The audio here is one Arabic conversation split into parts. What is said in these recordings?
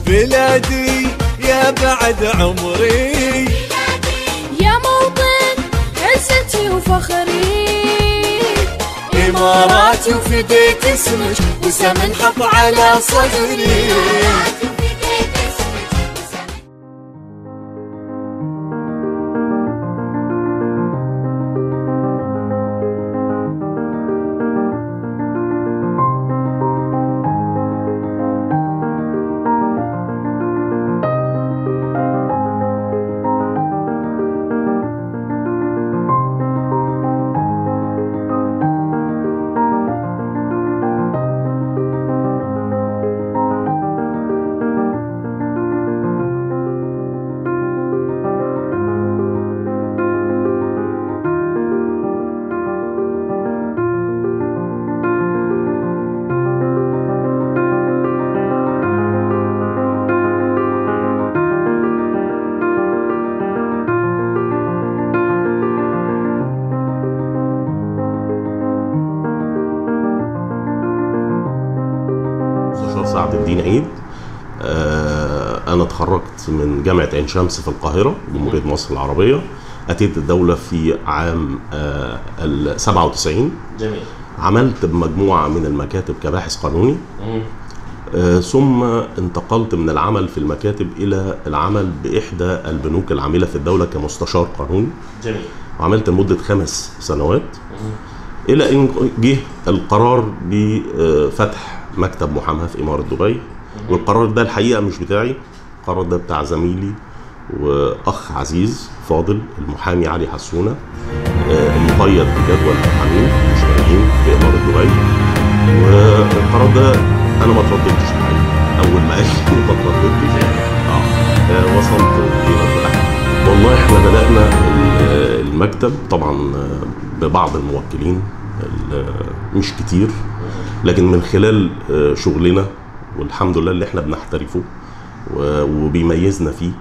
بلادي يا بعد عمري، يا موطن عزتي وفخري، إماراتي وفديت اسمك وسم حط على صدري. سعد الدين عيد. أنا اتخرجت من جامعة عين شمس في القاهرة جمهورية مصر العربية. أتيت الدولة في عام 97. جميل. عملت بمجموعة من المكاتب كباحث قانوني. ثم انتقلت من العمل في المكاتب إلى العمل بإحدى البنوك العاملة في الدولة كمستشار قانوني. جميل. وعملت لمدة 5 سنوات إلى أن جه القرار بفتح مكتب محاماة في إمارة دبي. والقرار ده الحقيقة مش بتاعي، القرار ده بتاع زميلي وأخ عزيز فاضل المحامي علي حسونة، المقيد بجدول المحامين المشتركين في إمارة دبي. والقرار ده أنا ما ترددتش عليه، أول ما قال لي ما ترددتش. وصلت والله احنا بدأنا المكتب طبعا ببعض الموكلين مش كتير، لكن من خلال شغلنا والحمد لله اللي احنا بنحترفه وبيميزنا فيه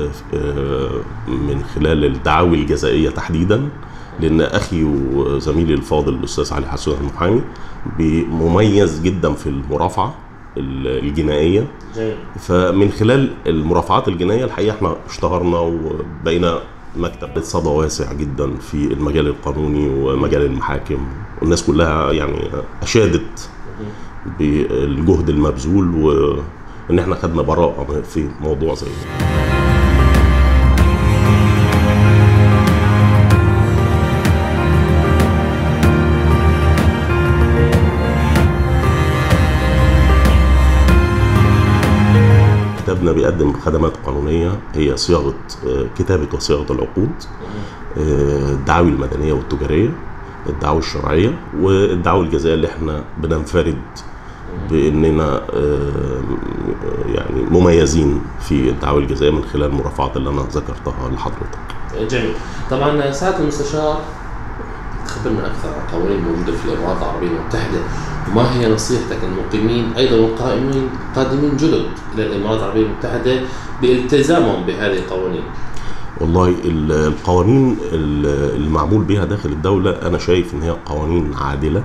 من خلال الدعاوي الجزائية تحديدا، لأن أخي وزميلي الفاضل الأستاذ علي حسونة المحامي مميز جدا في المرافعة الجنائية. فمن خلال المرافعات الجنائية الحقيقة احنا اشتهرنا وبقينا مكتب صدى واسع جدا في المجال القانوني ومجال المحاكم، والناس كلها يعني أشادت بالجهد المبذول وإن احنا خدنا براءة في موضوع زي ده. كتابنا بيقدم خدمات قانونية هي صياغة كتابة وصياغة العقود، الدعاوي المدنية والتجارية، الدعاوي الشرعية، والدعاوي الجزائية اللي احنا بننفرد باننا يعني مميزين في الدعاوي الجزائية من خلال المرافعات اللي انا ذكرتها لحضرتك. جميل. طبعا سعادة المستشار تخبرنا اكثر عن القوانين الموجودة في الامارات العربية المتحدة، وما هي نصيحتك للمقيمين ايضا والقادمين جدد الى الامارات العربية المتحدة بالتزامهم بهذه القوانين؟ والله القوانين المعمول بها داخل الدولة أنا شايف إن هي قوانين عادلة.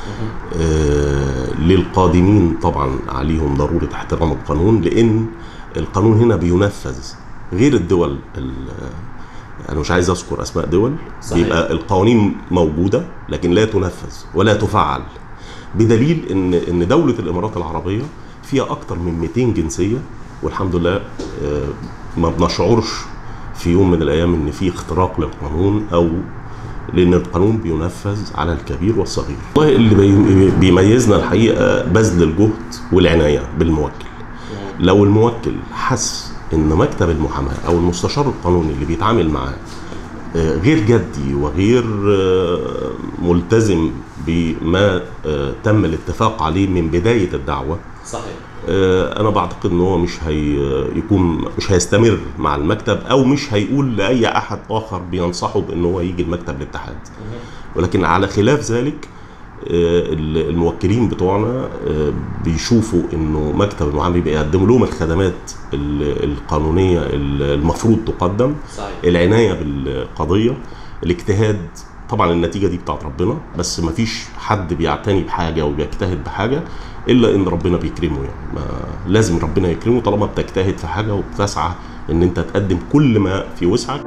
للقادمين طبعا عليهم ضرورة احترام القانون، لأن القانون هنا بينفذ غير الدول. أنا مش عايز أذكر أسماء دول. صحيح. بيبقى القوانين موجودة لكن لا تنفذ ولا تفعل، بدليل إن دولة الإمارات العربية فيها أكتر من 200 جنسية، والحمد لله ما بنشعرش في يوم من الأيام إن في اختراق للقانون، أو لأن القانون بينفذ على الكبير والصغير. والله اللي بيميزنا الحقيقة بذل الجهد والعناية بالموكل. لو الموكل حس إن مكتب المحاماة أو المستشار القانوني اللي بيتعامل معاه غير جدي وغير ملتزم بما تم الاتفاق عليه من بداية الدعوة، صحيح، أنا بعتقد إن هو مش هيستمر مع المكتب، أو مش هيقول لأي أحد آخر بينصحه بإن هو يجي المكتب الاتحاد. ولكن على خلاف ذلك الموكلين بتوعنا بيشوفوا إنه مكتب المحامي بيقدم لهم الخدمات القانونية المفروض تقدم. صحيح. العناية بالقضية، الاجتهاد. طبعا النتيجة دي بتاعت ربنا، بس مفيش حد بيعتني بحاجة وبيجتهد بحاجة الا ان ربنا بيكرمه. يعني ما لازم ربنا يكرمه طالما بتجتهد في حاجه وبتسعى ان انت تقدم كل ما في وسعك.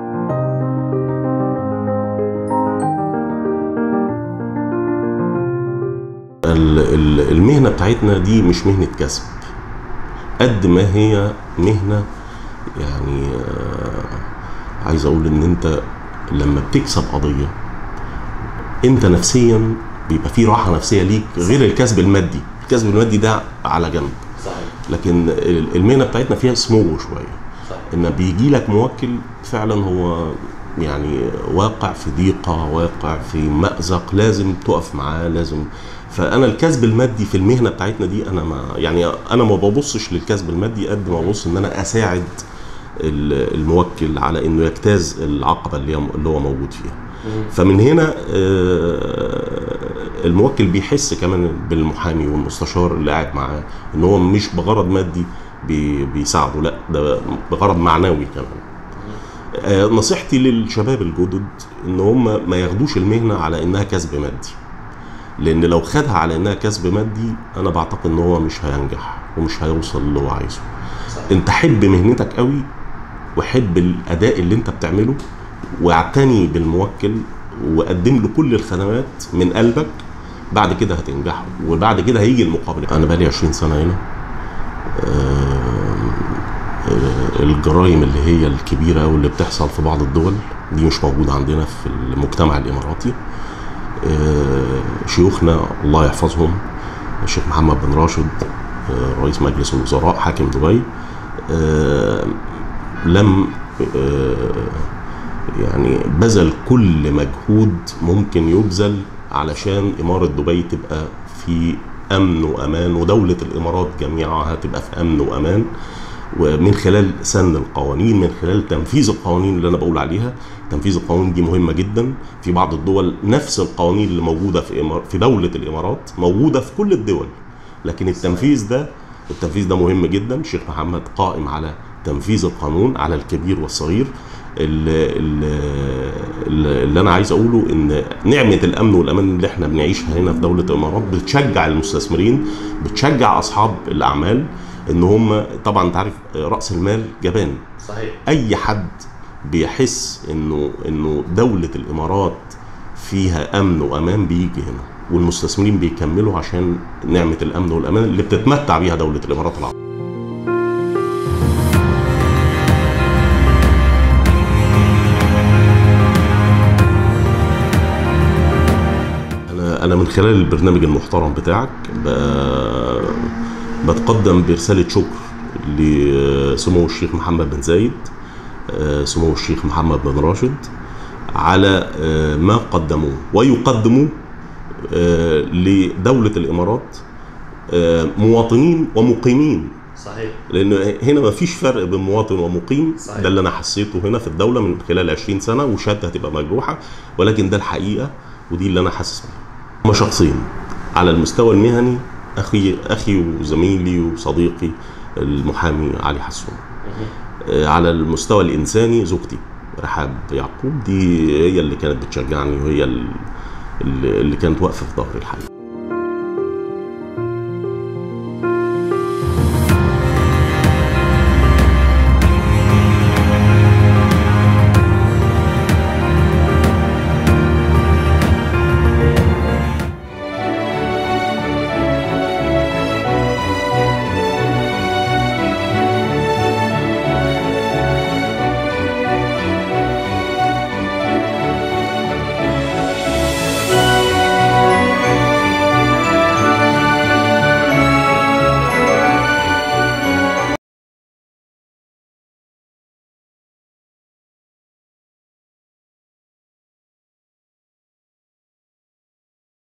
المهنه بتاعتنا دي مش مهنه كسب قد ما هي مهنه، يعني عايز اقول ان انت لما بتكسب قضيه انت نفسيا بيبقى في راحه نفسيه ليك غير الكسب المادي. الكسب المادي ده على جنب. صحيح. لكن المهنه بتاعتنا فيها سمو شويه. صحيح. ان بيجي لك موكل فعلا هو يعني واقع في ضيقه، واقع في مأزق، لازم تقف معاه، لازم. فانا الكسب المادي في المهنه بتاعتنا دي انا ما ببصش للكسب المادي قد ما ببص ان انا اساعد الموكل على انه يجتاز العقبه اللي هو موجود فيها. فمن هنا الموكل بيحس كمان بالمحامي والمستشار اللي قاعد معاه ان هو مش بغرض مادي بيساعده، لا ده بغرض معنوي كمان. نصيحتي للشباب الجدد ان هم ما ياخدوش المهنه على انها كسب مادي، لان لو خدها على انها كسب مادي انا بعتقد ان هو مش هينجح ومش هيوصل اللي هو عايزه. انت حب مهنتك قوي وحب الاداء اللي انت بتعمله واعتني بالموكل وقدم له كل الخدمات من قلبك، بعد كده هتنجح وبعد كده هيجي المقابل. انا بقالي 20 سنه هنا. الجرائم اللي هي الكبيره او اللي بتحصل في بعض الدول دي مش موجوده عندنا في المجتمع الاماراتي. شيوخنا الله يحفظهم، الشيخ محمد بن راشد رئيس مجلس الوزراء حاكم دبي لم يعني بذل كل مجهود ممكن يبذل علشان إمارة دبي تبقى في أمن وأمان، ودولة الإمارات جميعها تبقى في أمن وأمان، ومن خلال سن القوانين، من خلال تنفيذ القوانين اللي أنا بقول عليها. تنفيذ القوانين دي مهمة جدا. في بعض الدول نفس القوانين اللي موجودة في دولة الإمارات موجودة في كل الدول، لكن التنفيذ ده مهم جدا. الشيخ محمد قائم على تنفيذ القانون على الكبير والصغير. اللي انا عايز اقوله ان نعمه الامن والامان اللي احنا بنعيشها هنا في دوله الامارات بتشجع المستثمرين، بتشجع اصحاب الاعمال ان هم طبعا انت عارف راس المال جبان. صحيح. اي حد بيحس انه دوله الامارات فيها امن وامان بيجي هنا، والمستثمرين بيكملوا عشان نعمه الامن والامان اللي بتتمتع بيها دوله الامارات العربيه. أنا من خلال البرنامج المحترم بتاعك بتقدم برسالة شكر لسمو الشيخ محمد بن زايد، سمو الشيخ محمد بن راشد، على ما قدموه ويقدموه لدولة الإمارات مواطنين ومقيمين. صحيح. لأن هنا ما فيش فرق بين مواطن ومقيم. صحيح. ده اللي أنا حسيته هنا في الدولة من خلال 20 سنة، وشهادتي هتبقى مجروحة، ولكن ده الحقيقة ودي اللي أنا حاسس بيها. هما شخصين على المستوى المهني، أخي وزميلي وصديقي المحامي علي حسون. على المستوى الإنساني زوجتي رحاب يعقوب، دي هي اللي كانت بتشجعني وهي اللي كانت واقفة في ظهري الحقيقة.